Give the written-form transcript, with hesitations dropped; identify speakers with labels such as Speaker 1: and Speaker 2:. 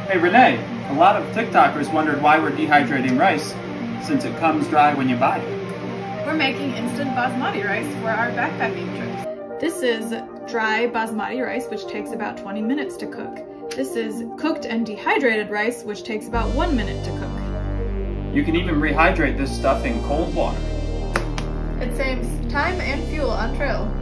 Speaker 1: Hey Renee, a lot of TikTokers wondered why we're dehydrating rice since it comes dry when you buy it.
Speaker 2: We're making instant basmati rice for our backpacking trips. This is dry basmati rice, which takes about 20 minutes to cook. This is cooked and dehydrated rice, which takes about 1 minute to cook.
Speaker 1: You can even rehydrate this stuff in cold water.
Speaker 2: It saves time and fuel on trail.